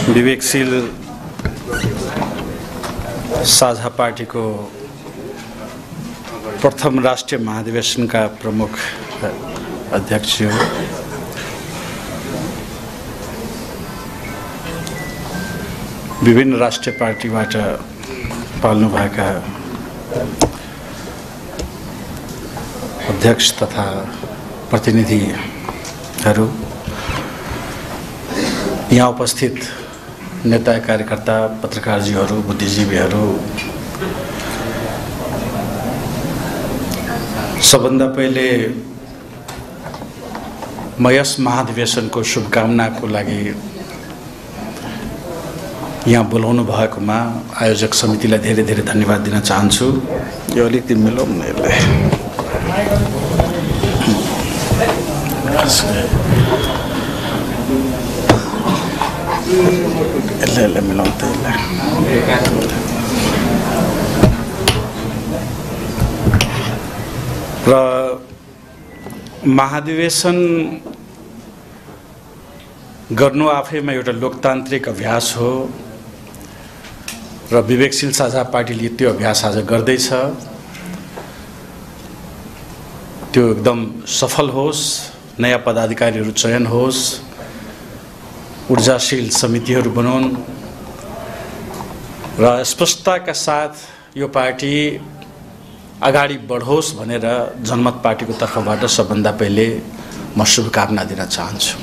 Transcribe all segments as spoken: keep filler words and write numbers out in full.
विवेकशील साझा पार्टी को प्रथम राष्ट्रीय महाधिवेशन का प्रमुख अध्यक्ष हो, विभिन्न राष्ट्रिय पार्टीबाट पाल्नु भएका अध्यक्ष तथा प्रतिनिधिहरू, यहाँ उपस्थित नेता कार्यकर्ता पत्रकारजीहरू, बुद्धिजीवीहरू, सबभन्दा पहिले म यस महाधिवेशनको शुभकामनाको लागि यहाँ बोलाउनु भएकोमा आयोजक समितिलाई धेरै धेरै धन्यवाद दिन चाहन्छु। यो अलिकति मिलाउँ न यसलाई। यसलाई यसलाई मिलाउँ त यसलाई। र महाधिवेशन गर्नु आफैमा एउटा लोकतान्त्रिक अभ्यास हो र विवेकशील साझा पार्टीले त्यो अभ्यास आज गर्दैछ। त्यो एकदम सफल होस्, नयाँ पदाधिकारीहरू चयन होस्, ऊर्जाशील समितिहरू बनाउन् र स्पष्टताका साथ यो पार्टी अगाडि बढोस् भनेर जनमत पार्टीको तर्फबाट सबभन्दा पहिले म शुभकामना दिन चाहन्छु।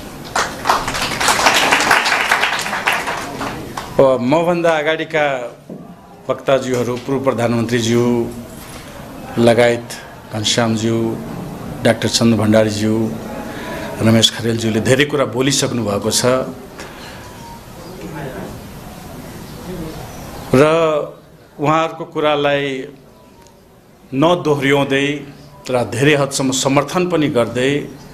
मभन्दा अगाडिका वक्ताज्यूहरू, पूर्व प्रधानमन्त्रीज्यू लगायत घनश्यामज्यू, डाक्टर चन्द्र भण्डारीज्यू, रमेश खरेलज्यूले धेरै कुरा बोलिसक्नु भएको छ र उहाँहरूको कुरालाई नदोहोर्याउँदै र धेरै हदसम्म समर्थन पनि गर्दै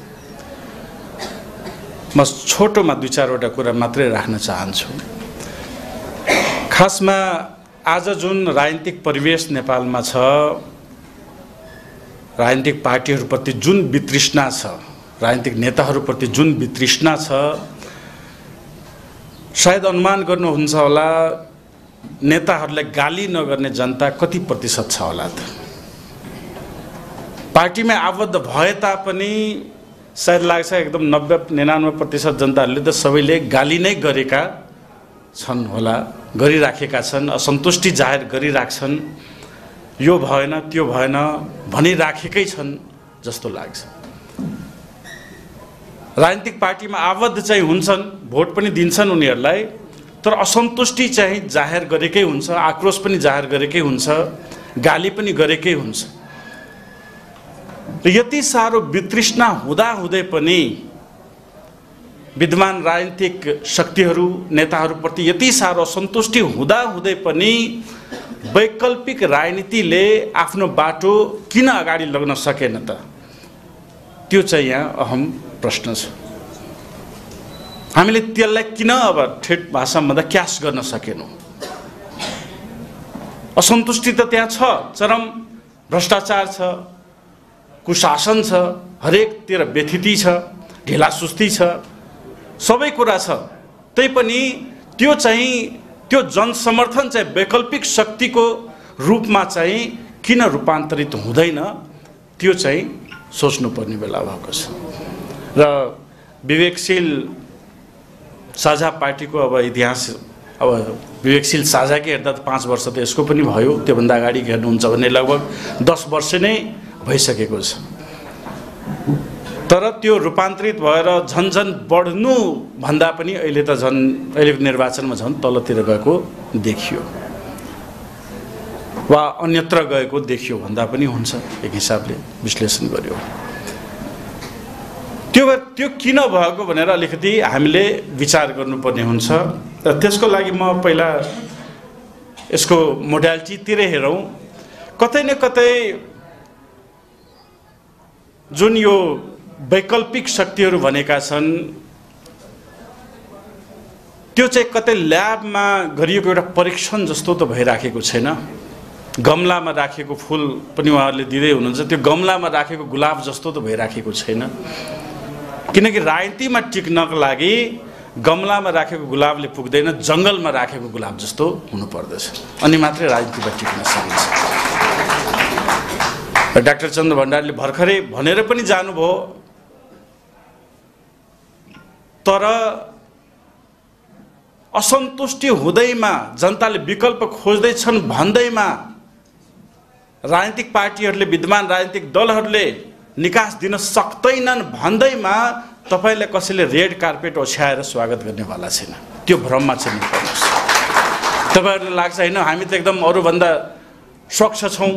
म छोटोमा दुई चारवटा कुरा मात्रै राख्न चाहन्छु। खासमा आज जुन राजनीतिक परिवेश नेपालमा छ, राजनीतिक पार्टीहरूप्रति जुन वितृष्णा छ, राजनीतिक नेताहरूप्रति जुन वितृष्णा छ, सायद अनुमान गर्नुहुन्छ होला नेताहरूलाई गाली नगर्ने जनता कति प्रतिशत छ होला त। पार्टीमा आबद्ध भए तापनि सायद लाग्छ एकदम नब्बे निन्यानब्बे प्रतिशत जनताहरूले त सबैले गाली नै गरेका छन् होला, गरिराखेका छन्, असन्तुष्टि जाहेर गरिराख्छन्, यो भएन त्यो भएन भनिराखेकै छन् जस्तो लाग्छ। राजनीतिक पार्टीमा आबद्ध चाहिँ हुन्छन्, भोट पनि दिन्छन् उनीहरूलाई, तर असन्तुष्टि चाहिँ जाहेर गरेकै हुन्छ, आक्रोश पनि जाहेर गरेकै हुन्छ, गाली पनि गरेकै हुन्छ। र यति साह्रो वितृष्णा हुँदाहुँदै पनि विद्यमान राजनीतिक शक्तिहरू, नेताहरूप्रति यति साह्रो असन्तुष्टि हुँदाहुँदै पनि वैकल्पिक राजनीतिले आफ्नो बाटो किन अगाडि लग्न सकेन त? त्यो चाहिँ यहाँ अहम प्रश्न छ। हामीले त्यसलाई किन अब ठेट भाषामा भन्दा क्यास गर्न सकेनौँ? असन्तुष्टि त त्यहाँ छ, चरम भ्रष्टाचार छ, कुशासन छ, हरेकतिर व्यथिति छ, ढिलासुस्ती छ, सबै कुरा छ। तैपनि त्यो चाहिँ त्यो जनसमर्थन चाहिँ वैकल्पिक शक्तिको रूपमा चाहिँ किन रूपान्तरित हुँदैन, त्यो चाहिँ सोच्नुपर्ने बेला भएको छ। र विवेकशील साझा पार्टीको अब इतिहास, अब विवेकशील साझाकै हेर्दा त पाँच वर्ष त यसको पनि भयो, त्योभन्दा अगाडि हेर्नुहुन्छ भने लगभग दस वर्ष नै भइसकेको छ। तर त्यो रूपान्तरित भएर झन् झन् बढ्नु भन्दा पनि अहिले त झन् अहिलेको निर्वाचनमा झन् तलतिर गएको देखियो वा अन्यत्र गएको देखियो भन्दा पनि हुन्छ एक हिसाबले विश्लेषण गर्यो। त्यो त्यो किन भएको भनेर अलिकति हामीले विचार गर्नुपर्ने हुन्छ र त्यसको लागि म पहिला यसको मोडालिटीतिर हेरौँ। कतै न कतै जुन यो वैकल्पिक शक्तिहरू भनेका छन्, त्यो चाहिँ कतै ल्याबमा गरिएको एउटा परीक्षण जस्तो त भइराखेको छैन। गमलामा राखेको फुल पनि उहाँहरूले दिँदै हुनुहुन्छ, त्यो गमलामा राखेको गुलाब जस्तो त भइराखेको छैन। किनकि राजनीतिमा टिक्नको लागि गमलामा राखेको गुलाबले पुग्दैन, जङ्गलमा राखेको गुलाब जस्तो हुनुपर्दछ, अनि मात्रै राजनीतिमा टिक्न सकिन्छ। डाक्टर चन्द्र भण्डारीले भर्खरै भनेर पनि जानुभयो, तर असन्तुष्टि हुँदैमा, जनताले विकल्प खोज्दैछन् भन्दैमा, राजनीतिक पार्टीहरूले, विद्यमान राजनीतिक दलहरूले निकास दिन सक्दैनन् भन्दैमा तपाईलाई कसैले रेड कार्पेट ओछ्याएर स्वागत गर्नेवाला छैन। त्यो भ्रममा चाहिँ नपर्नुहोस्। तपाईहरुलाई लाग्छ हैन हामी त एकदम अरूभन्दा स्वच्छ छौं,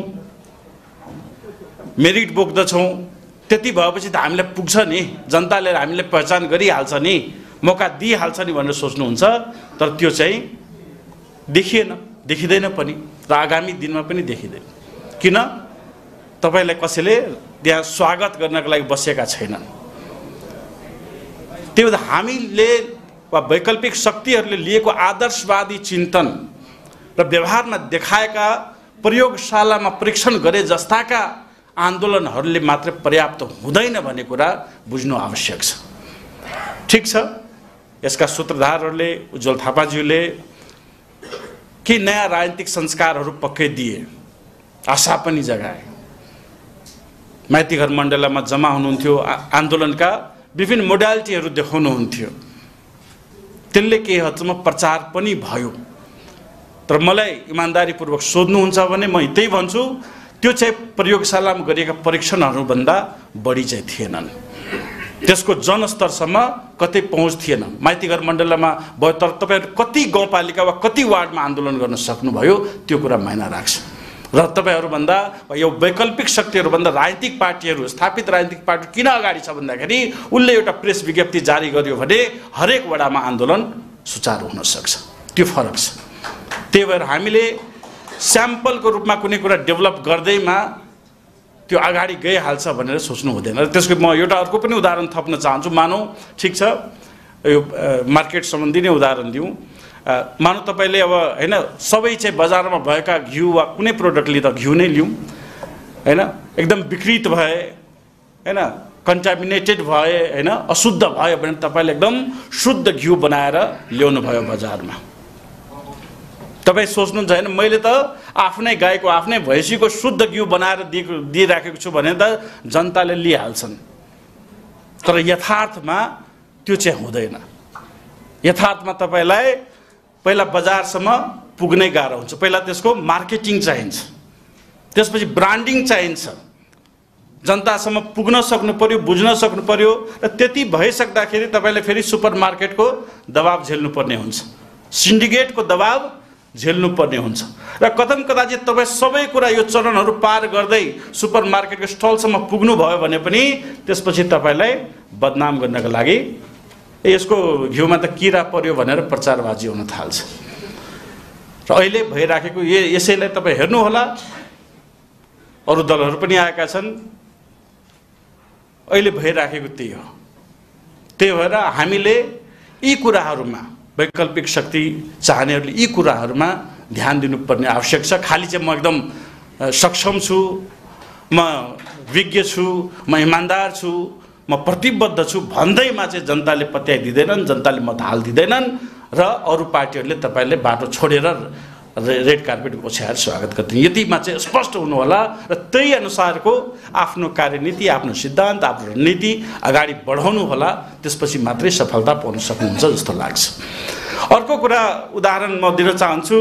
मेरिट बोक्दछौं, त्यति भएपछि त हामीलाई पुग्छ नि, जनताले हामीलाई पहिचान गरिहाल्छ नि, मौका दिइहाल्छ नि भनेर सोच्नुहुन्छ। तर त्यो चाहिँ देखिएन, देखिँदैन पनि र आगामी दिनमा पनि देखिँदैन। किन? तपाईलाई कसैले त्यहाँ स्वागत गर्नको लागि बसेका छैनन्। त्यो हामीले वा वैकल्पिक शक्तिहरूले लिएको आदर्शवादी चिन्तन र व्यवहारमा देखाएका, प्रयोगशालामा परीक्षण गरे जस्ताका आन्दोलनहरूले मात्र पर्याप्त हुँदैन भन्ने कुरा बुझ्नु आवश्यक छ। ठीक छ, यसका सूत्रधारहरूले, उज्जवल थापाज्यूले के नयाँ राजनीतिक संस्कारहरू पक्कै दिए, आशा पनि जगाए। माइतीघर मण्डलमा जम्मा हुनुहुन्थ्यो, आन्दोलनका विभिन्न मोडालिटीहरू देखाउनुहुन्थ्यो, त्यसले केही हदसम्म प्रचार पनि भयो। तर मलाई इमानदारीपूर्वक सोध्नुहुन्छ भने म त्यही भन्छु, त्यो चाहिँ प्रयोगशालामा गरिएका परीक्षणहरूभन्दा बढी चाहिँ थिएनन्। त्यसको जनस्तरसम्म कतै पहुँच थिएन। माइतीघर मण्डलमा भयो, तर तपाईहरु कति गाउँपालिका वा कति वार्डमा आन्दोलन गर्न सक्नुभयो त्यो कुरा मायना राख्छ। र तपाईहरुभन्दा यो वैकल्पिक शक्तिहरुभन्दा राजनीतिक पार्टीहरू, स्थापित राजनीतिक पार्टी किन अगाडि छ भन्दाखेरि उनले एउटा प्रेस विज्ञप्ति जारी गर्यो भने हरेक वडामा आन्दोलन सुचारू हुन सक्छ। त्यो फरक छ। त्यही भएर हामीले स्याम्पलको रूपमा कुनै कुरा डेभलप गर्दैमा त्यो अगाडि गइहाल्छ भनेर सोच्नु हुँदैन। र त्यसको म एउटा अर्को पनि उदाहरण थप्न चाहन्छु। मानौ ठिक छ, यो मार्केट सम्बन्धी नै उदाहरण दिउँ। मानौ तपाईले अब हैन सबै चाहिँ बजारमा भएका घिउ वा कुनै प्रोडक्ट लिँदा घिउ नै लिउँ हैन, एकदम विकृत भए हैन, कन्टामिनेटेड भए हैन, अशुद्ध भयो भने तपाईले एकदम शुद्ध घिउ बनाएर ल्याउनु भयो बजारमा। तपाई सोच्नुहुन्छ हैन मैले त आफ्नै गाईको, आफ्नै भैँसीको शुद्ध घिउ बनाएर दिइराखेको छु भने त जनताले लिइहाल्छन्। तर यथार्थमा त्यो चाहिँ हुँदैन। यथार्थमा तपाईलाई पहिला बजारसम्म पुग्नै गाह्रो हुन्छ। पहिला त्यसको मार्केटिङ चाहिन्छ, त्यसपछि ब्रान्डिङ चाहिन्छ, जनतासम्म पुग्न सक्नु पर्यो, बुझ्न सक्नु पर्यो। र त्यति भइसक्दाखेरि तपाईले फेरि सुपरमार्केटको दबाब झेल्नु पर्ने हुन्छ, सिन्डिकेटको दबाब झेल्नु पर्ने हुन्छ। र कथम कदाचित तपाईँ सबै कुरा यो चरणहरू पार गर्दै सुपरमार्केटको स्टलसम्म पुग्नु भयो भने पनि त्यसपछि तपाईलाई बदनाम गर्नका लागि यसको घिउमा त किरा पर्यो भनेर प्रचारबाजी हुन थाल्छ। र अहिले भइराखेको यसैलाई तपाईँ हेर्नु होला, अरू दलहरू पनि आएका छन्, अहिले भइराखेको त्यही हो। त्यही भएर हामीले यी कुराहरूमा, वैकल्पिक शक्ति चाहनेहरूले यी कुराहरूमा ध्यान दिनुपर्ने आवश्यक छ। खालि चाहिँ म एकदम सक्षम छु, म विज्ञ छु, म इमान्दार छु, म प्रतिबद्ध छु भन्दैमा चाहिँ जनताले पत्याइदिँदैनन्, जनताले मत हालिदिँदैनन् र अरू पार्टीहरूले तपाईँले बाटो छोडेर रेड कार्पेट ओछ्याएर स्वागत गर्दैन। यतिमा चाहिँ स्पष्ट हुनु होला र त्यही अनुसारको आफ्नो कार्यनीति, आफ्नो सिद्धान्त, आफ्नो रणनीति अगाडि बढाउनु होला। त्यसपछि मात्रै सफलता पाउन सक्नुहुन्छ जस्तो लाग्छ। अर्को कुरा उदाहरण म दिन चाहन्छु।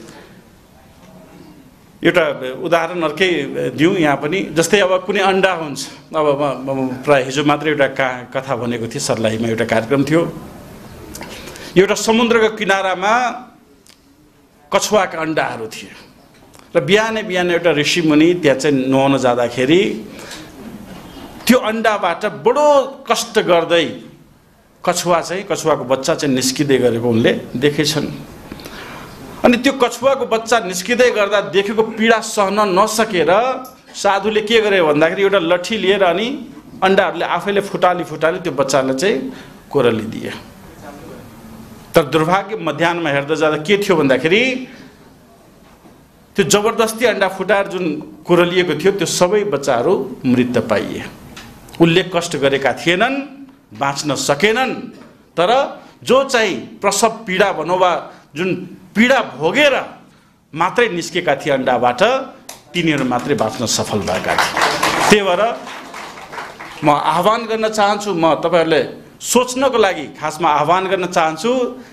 एउटा उदाहरण अर्कै दिउँ यहाँ पनि। जस्तै अब कुनै अन्डा हुन्छ, अब म प्राय हिजो मात्रै एउटा का कथा भनेको थिएँ, सर्लाहीमा एउटा कार्यक्रम थियो। एउटा समुद्रको किनारामा कछुवाका अन्डाहरू थिए र बिहानै बिहानै एउटा ऋषिमुनि त्यहाँ चाहिँ नुहाउन जाँदाखेरि त्यो अन्डाबाट बडो कष्ट गर्दै कछुवा चाहिँ, कछुवाको बच्चा चाहिँ निस्किँदै गरेको उनले देखेछन्। अनि त्यो कछुवाको बच्चा निस्किँदै गर्दा देखेको पीडा सहन नसकेर साधुले के गरे भन्दाखेरि एउटा लट्ठी लिएर अनि अन्डाहरूले आफैले फुटाली फुटाली त्यो बच्चालाई चाहिँ कोरली दिए। तर दुर्भाग्य मध्याहमा हेर्दा जाँदा के थियो भन्दाखेरि त्यो जबरदस्ती अन्डा फुटाएर जुन कोरलिएको थियो त्यो सबै बच्चाहरू मृत पाइए। उनले कष्ट गरेका थिएनन्, बाँच्न सकेनन्, तर जो चाहिँ प्रसव पीडा भनौँ वा जुन पीडा भोगेर मात्रै निस्केका थिए अन्डाबाट तिनीहरू मात्रै बाँच्न सफल भएका थिए। त्यही भएर म आह्वान गर्न चाहन्छु, म तपाईहरूले सोच्नको लागि खासमा आह्वान गर्न चाहन्छु,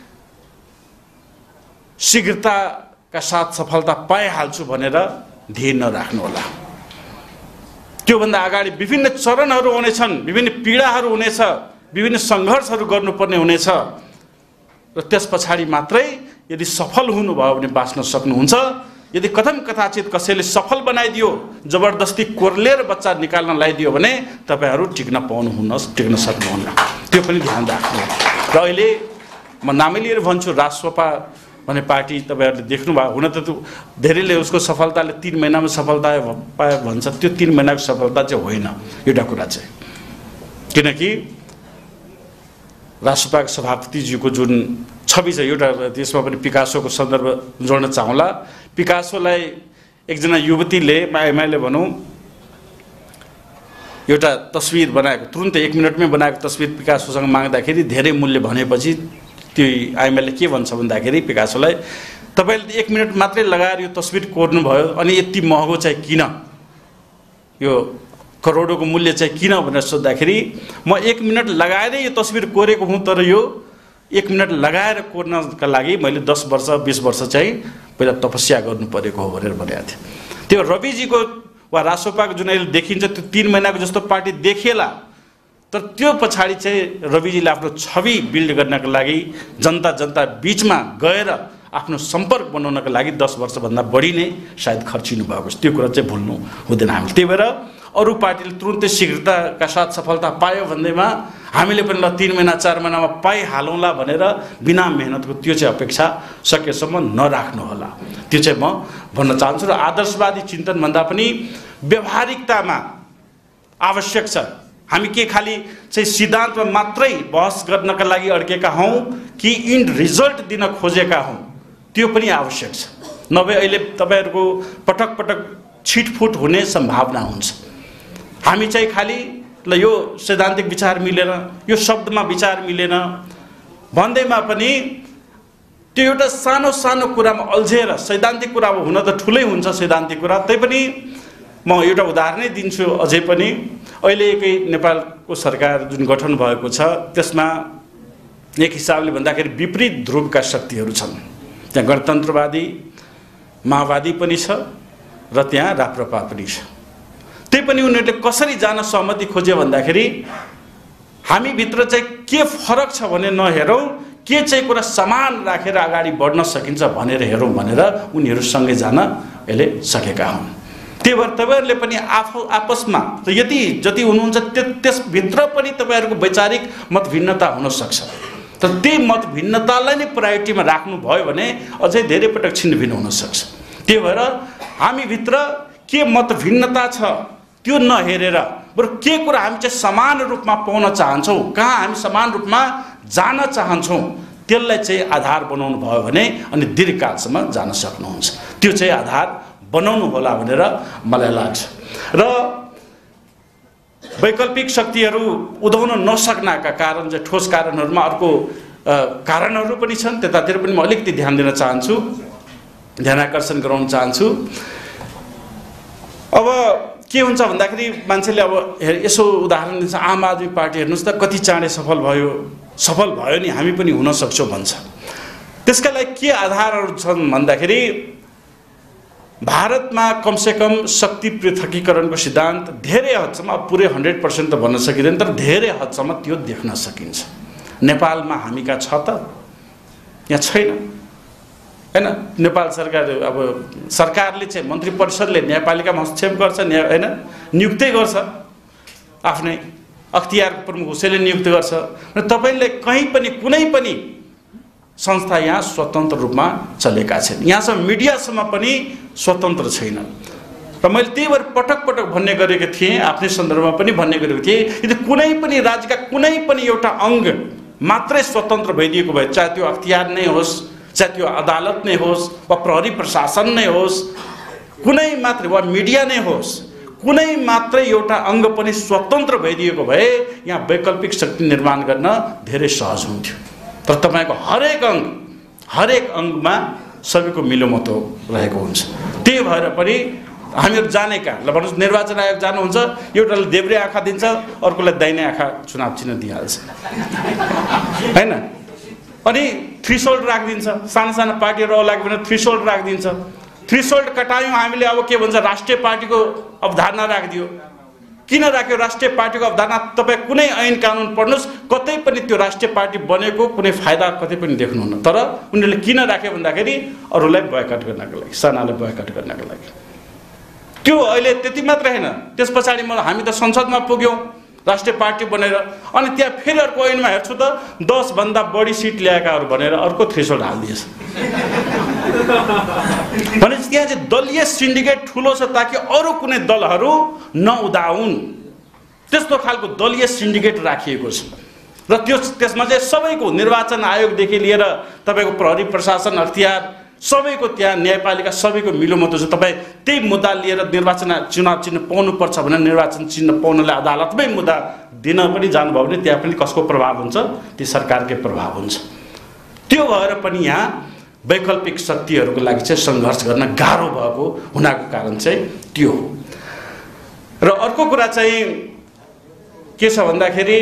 शीघ्रताका साथ सफलता पाइहाल्छु भनेर ध्येय नराख्नुहोला। त्योभन्दा अगाडि विभिन्न चरणहरू हुनेछन्, विभिन्न पीडाहरू हुनेछ, विभिन्न सङ्घर्षहरू गर्नुपर्ने हुनेछ र त्यस पछाडि मात्रै यदि सफल हुनुभयो भने बाँच्न सक्नुहुन्छ। यदि कथम कथाचित कसैले सफल बनाइदियो, जबरजस्ती कोर्लेर बच्चा निकाल्न लगाइदियो भने तपाईँहरू टिक्न पाउनुहुन्न, टिक्न सक्नुहुन्न। त्यो पनि ध्यान राख्नु। र अहिले म नामै लिएर भन्छु, राजसपा भन्ने पार्टी तपाईँहरूले देख्नुभयो, हुन त धेरैले उसको सफलताले तिन महिनामा सफलता पायो भन्छ, त्यो तिन महिनाको सफलता चाहिँ होइन एउटा कुरा चाहिँ। किनकि राजसपाको सभापतिज्यूको जुन छवि छ, एउटा त्यसमा पनि पिकासोको सन्दर्भ जोड्न चाहँला। पिकासोलाई एकजना युवतीले एमआईले भनौँ एउटा तस्बिर बनाएको, तुरुन्तै एक मिनटमै बनाएको तस्बिर पिकासोसँग माग्दाखेरि धेरै मूल्य भनेपछि त्यो आइएमएलले के भन्छ भन्दाखेरि पिकासोलाई, तपाईँले एक मिनट मात्रै लगाएर यो तस्बिर कोर्नुभयो अनि यति महँगो चाहिँ किन, यो करोडौँको मूल्य चाहिँ किन भनेर सोद्धाखेरि म एक मिनट लगाएरै यो तस्बिर कोरेको हुँ, तर यो एक मिनट लगाएर कोर्नका लागि मैले दस वर्ष बिस वर्ष चाहिँ पहिला तपस्या गर्नु परेको हो भनेर भनेको थिएँ। त्यो रविजीको वा राजसपाको जुन अहिले देखिन्छ त्यो तिन महिनाको जस्तो पार्टी देखिएला, तर त्यो पछाडि चाहिँ रविजीले आफ्नो छवि बिल्ड गर्नको लागि जनता जनता बिचमा गएर आफ्नो सम्पर्क बनाउनको लागि दस वर्षभन्दा बढी नै सायद खर्चिनु भएको छ। त्यो कुरा चाहिँ भुल्नु हुँदैन हामीले। त्यही भएर अरू पार्टीले तुरुन्तै शीघ्रताका साथ सफलता पायो भन्दैमा हामीले पनि ल तिन महिना चार महिनामा पाइहालौँला भनेर बिना मेहनतको त्यो चाहिँ अपेक्षा सकेसम्म नराख्नुहोला। त्यो चाहिँ म भन्न चाहन्छु। र आदर्शवादी चिन्तन भन्दा पनि व्यवहारिकतामा आवश्यक छ। हामी के खालि चाहिँ सिद्धान्तमा मात्रै बहस गर्नका लागि अड्केका हौँ कि इन्ड रिजल्ट दिन खोजेका हौँ, त्यो पनि आवश्यक छ। नभए अहिले तपाईँहरूको पटक पटक छिटफुट हुने सम्भावना हुन्छ। हामी चाहिँ खालि ल यो सैद्धान्तिक विचार मिलेन, यो शब्दमा विचार मिलेन भन्दैमा पनि त्यो एउटा सानो सानो कुरामा अल्झेर, सैद्धान्तिक कुरा अब हुन त ठुलै हुन्छ सैद्धान्तिक कुरा, तैपनि म एउटा उदाहरणै दिन्छु। अझै पनि अहिलेकै नेपालको सरकार जुन गठन भएको छ त्यसमा एक हिसाबले भन्दाखेरि विपरीत ध्रुवका शक्तिहरू छन्। त्यहाँ गणतन्त्रवादी माओवादी पनि छ र त्यहाँ राप्रपा पनि छ। त्यही पनि उनीहरूले कसरी जान सहमति खोज्यो भन्दाखेरि हामीभित्र चाहिँ के फरक छ भने नहेरौँ, के चाहिँ कुरा समान राखेर अगाडि बढ्न सकिन्छ भनेर हेरौँ भनेर उनीहरूसँगै जान अहिले सकेका हुन्। त्यही भएर तपाईँहरूले पनि आफू आपसमा यति जति हुनुहुन्छ त्यो त्यसभित्र पनि तपाईँहरूको वैचारिक मतभिन्नता हुनसक्छ, तर त्यही मतभिन्नतालाई नै प्रायोरिटीमा राख्नुभयो भने अझै धेरै पटक छिनभिन हुनसक्छ। त्यही भएर हामीभित्र के मतभिन्नता छ त्यो नहेरेर बरु के कुरा हामी चाहिँ समान रूपमा पाउन चाहन्छौँ, कहाँ हामी समान रूपमा जान चाहन्छौँ, त्यसलाई चाहिँ आधार बनाउनु भयो भने अनि दीर्घकालसम्म जान सक्नुहुन्छ। त्यो चाहिँ आधार बनाउनु होला भनेर मलाई लाग्छ। र वैकल्पिक शक्तिहरू उदाउन नसक्नका कारण चाहिँ ठोस कारणहरूमा अर्को कारणहरू पनि छन्, त्यतातिर पनि म अलिकति ध्यान दिन चाहन्छु, ध्यान आकर्षण गराउन चाहन्छु। अब के हुन्छ भन्दाखेरि मान्छेले अब यसो उदाहरण दिन्छ, आम आदमी पार्टी हेर्नुहोस् त कति चाँडै सफल भयो, सफल भयो नि हामी पनि हुन सक्छौँ भन्छ। त्यसका लागि के आधारहरू छन् भन्दाखेरि भारतमा कमसेकम शक्ति पृथकीकरणको सिद्धान्त धेरै हदसम्म, अब पुरै हन्ड्रेड पर्सेन्ट त भन्न सकिँदैन, तर धेरै हदसम्म त्यो देख्न सकिन्छ। नेपालमा हामीका छ त, यहाँ छैन हैन। नेपाल सरकार अब सरकारले चाहिँ मन्त्री परिषदले न्यायपालिकामा हस्तक्षेप गर्छ, न्याय हैन नियुक्ति गर्छ, आफ्नै अख्तियार प्रमुख उसैले नियुक्त गर्छ। र तपाईँले कहीँ पनि कुनै पनि संस्था यहाँ स्वतन्त्र रूपमा चलेका छैन, यहाँसम्म मिडियासम्म पनि स्वतन्त्र छैन। र मैले त्यही भएर पटक पटक भन्ने गरेको थिएँ, आफ्नै सन्दर्भमा पनि भन्ने गरेको थिएँ, यदि कुनै पनि राज्यका कुनै पनि एउटा अङ्ग मात्रै स्वतन्त्र भइदिएको भए, चाहे त्यो अख्तियार नै होस्, चाहे त्यो अदालत नै होस् वा प्रहरी प्रशासन नै होस्, कुनै मात्र वा मिडिया नै होस्, कुनै मात्रै एउटा अङ्ग पनि स्वतन्त्र भइदिएको भए यहाँ वैकल्पिक शक्ति निर्माण गर्न धेरै सहज हुन्थ्यो। तर तपाईँको हरेक अङ्ग हरेक अङ्गमा सबैको मिलोमतो रहेको हुन्छ। त्यही भएर पनि हामीहरू जाने कहाँ ल भन्नुहोस्, निर्वाचन आयोग जानुहुन्छ, एउटाले देब्रे आँखा दिन्छ, अर्कोलाई दाहिने आँखा चुनाव चिन्ह दिइहाल्छ हैन। अनि थ्रेसोल्ड राखिदिन्छ, साना साना पार्टीहरू अलाग भने थ्रेसोल्ड राखिदिन्छ। थ्रेसोल्ड कटायौँ हामीले, अब के भन्छ राष्ट्रिय पार्टीको अवधारणा राखिदियो। किन राख्यो राष्ट्रिय पार्टीको अवधारणा? तपाईँ कुनै ऐन कानुन पढ्नुहोस्, कतै पनि त्यो राष्ट्रिय पार्टी बनेको कुनै फाइदा कतै पनि देख्नुहुन्न। तर उनीहरूले किन राख्यो भन्दाखेरि अरूलाई बोयकट गर्नको लागि, सानालाई बोयकट गर्नको लागि। त्यो अहिले त्यति मात्र होइन, त्यस पछाडि म हामी त संसदमा पुग्यौँ राष्ट्रिय पार्टी बनेर, अनि त्यहाँ फेरि अर्को ऐनमा हेर्छु त दस भन्दा बढी सिट ल्याएकाहरू भनेर अर्को थ्रेसोल्ड हालिदिएछ। भनेपछि त्यहाँ चाहिँ दलीय सिन्डिकेट ठुलो छ ताकि अरू कुनै दलहरू नउदाउन्, त्यस्तो खालको दलीय सिन्डिकेट राखिएको छ। र त्यो त्यसमा चाहिँ सबैको निर्वाचन आयोगदेखि लिएर तपाईँको प्रहरी प्रशासन अख्तियार सबैको, त्यहाँ न्यायपालिका सबैको मिलोमतो छ। तपाईँ त्यही मुद्दा लिएर निर्वाचन चुनाव चिन्ह पाउनुपर्छ भने निर्वाचन चिन्ह पाउनलाई अदालतमै मुद्दा दिन पनि जानुभयो भने त्यहाँ पनि कसको प्रभाव हुन्छ? ती सरकारकै प्रभाव हुन्छ। त्यो भएर पनि यहाँ वैकल्पिक शक्तिहरूको लागि चाहिँ सङ्घर्ष गर्न गाह्रो भएको हुनाको कारण चाहिँ त्यो हो। र अर्को कुरा चाहिँ के छ भन्दाखेरि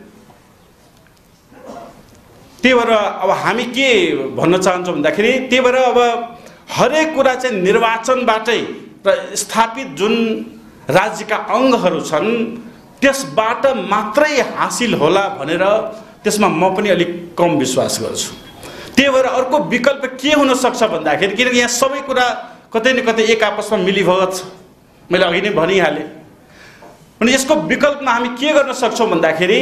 त्यही भएर अब हामी के भन्न चाहन्छौँ भन्दाखेरि त्यही भएर अब हरेक कुरा चाहिँ निर्वाचनबाटै र स्थापित जुन राज्यका अङ्गहरू छन् त्यसबाट मात्रै हासिल होला भनेर त्यसमा म पनि अलिक कम विश्वास गर्छु। त्यही भएर अर्को विकल्प के हुन सक्छ भन्दाखेरि, किनकि यहाँ सबै कुरा कतै न कतै एक आपसमा मिलीभगत छ, मैले अघि नै भनिहालेँ। अनि यसको विकल्पमा हामी के गर्न सक्छौँ भन्दाखेरि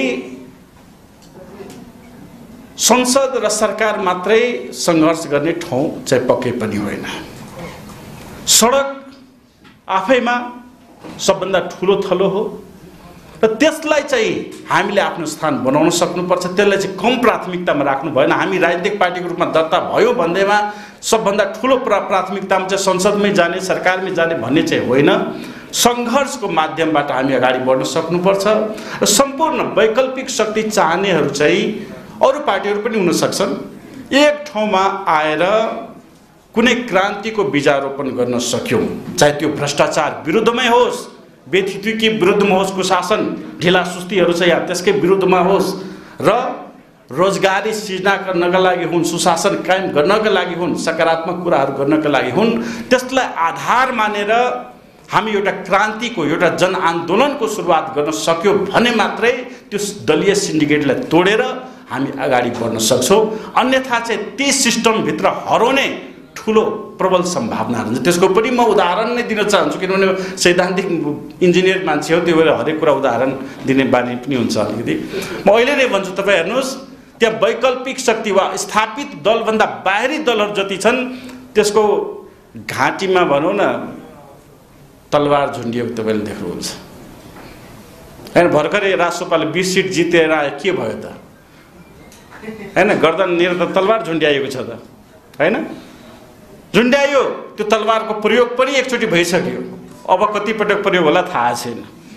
संसद र सरकार मात्रै सङ्घर्ष गर्ने ठाउँ चाहिँ पक्कै पनि होइन। सडक आफैमा सबभन्दा ठुलो थलो हो र त्यसलाई चाहिँ हामीले आफ्नो स्थान बनाउन सक्नुपर्छ। त्यसलाई चाहिँ कम प्राथमिकतामा राख्नु भएन। हामी राजनीतिक पार्टीको रूपमा दर्ता भयो भन्दैमा सबभन्दा ठुलो प्रा प्राथमिकतामा चाहिँ संसदमै जाने, सरकारमै जाने भन्ने चाहिँ होइन। सङ्घर्षको माध्यमबाट हामी अगाडि बढ्न सक्नुपर्छ र सम्पूर्ण वैकल्पिक शक्ति चाहनेहरू चाहिँ अरू पार्टीहरू पनि हुन सक्छन्, एक ठाउँमा आएर कुनै क्रान्तिको बीजारोपण गर्न सक्यौँ, चाहे त्यो भ्रष्टाचार विरुद्धमै होस्, बेथितुकी विरुद्धमा होस्, कुशासन ढिला सुस्तीहरू छ यहाँ त्यसकै विरुद्धमा होस्, र रोजगारी सृजना गर्नका लागि हुन्, सुशासन कायम गर्नका लागि हुन्, सकारात्मक कुराहरू गर्नका लागि हुन्, त्यसलाई आधार मानेर हामी एउटा क्रान्तिको एउटा जनआन्दोलनको सुरुवात गर्न सक्यो भने मात्रै त्यो दलीय सिन्डिकेटलाई तोडेर हामी अगाडि बढ्न सक्छौँ। अन्यथा चाहिँ त्यही सिस्टमभित्र हराउने ठुलो प्रबल सम्भावनाहरू हुन्छ। त्यसको पनि म उदाहरण नै दिन चाहन्छु, किनभने सैद्धान्तिक इन्जिनियर मान्छे हो, त्यो भएर हरेक कुरा उदाहरण दिने बानी पनि हुन्छ अलिकति। म अहिले नै भन्छु, तपाईँ हेर्नुहोस् त्यहाँ वैकल्पिक शक्ति वा स्थापित दलभन्दा बाहिरी दलहरू जति छन् त्यसको घाँटीमा भनौँ न तलवार झुन्डिएको तपाईँले देख्नुहुन्छ होइन। भर्खरै राजसपाले बिस सिट जितेर आयो, के भयो त होइन? गर्दननिर त तलवार झुन्ड्याएको छ त होइन? झुन्ड्यायो, त्यो तलवारको प्रयोग पनि एकचोटि भइसक्यो, अब कतिपटक प्रयोग होला थाहा छैन।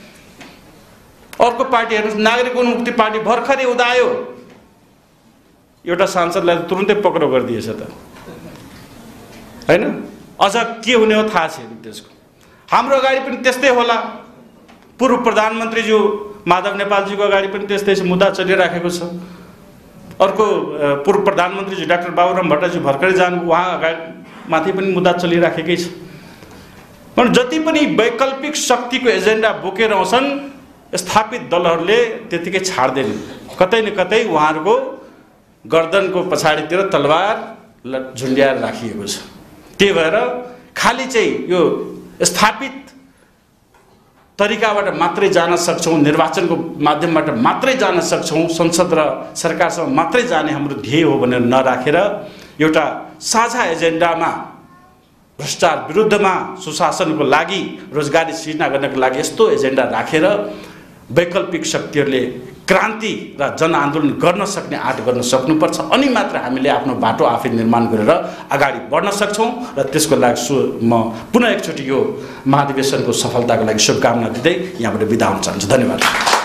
अर्को पार्टी हेर्नुहोस्, नागरिक उन्मुक्ति पार्टी भर्खरै उदायो, एउटा सांसदलाई तुरुन्तै पक्राउ गरिदिएछ त होइन? अझ के हुने हो थाहा छैन त्यसको। हाम्रो अगाडि पनि त्यस्तै होला, पूर्व प्रधानमन्त्रीज्यू माधव नेपालजीको अगाडि पनि त्यस्तै मुद्दा चलिराखेको छ। अर्को पूर्व प्रधानमन्त्रीजी डाक्टर बाबुराम भट्टराजी भर्खरै जानु, उहाँ अगाडि माथि पनि मुद्दा चलिराखेकै छ। भने जति पनि वैकल्पिक शक्तिको एजेन्डा बोकेर आउँछन् स्थापित दलहरूले त्यतिकै छाड्दैन, कतै न कतै उहाँहरूको गर्दनको पछाडितिर तलवार झुन्ड्याएर राखिएको छ। त्यही भएर खालि चाहिँ यो स्थापित तरिकाबाट मात्रै जान सक्छौँ, निर्वाचनको माध्यमबाट मात्रै जान सक्छौँ, संसद र सरकारसँग मात्रै जाने हाम्रो ध्येय हो भनेर नराखेर एउटा साझा एजेन्डामा भ्रष्टाचार विरुद्धमा, सुशासनको लागि, रोजगारी सृजना गर्नको लागि यस्तो एजेन्डा राखेर वैकल्पिक शक्तिहरूले क्रान्ति र जनआन्दोलन गर्न सक्ने आँट गर्न सक्नुपर्छ। अनि मात्र हामीले आफ्नो बाटो आफै निर्माण गरेर अगाडि बढ्न सक्छौँ। र त्यसको लागि सु म पुनः एकचोटि यो महाधिवेशनको सफलताको लागि शुभकामना दिँदै यहाँबाट बिदा हुन चाहन्छु। धन्यवाद।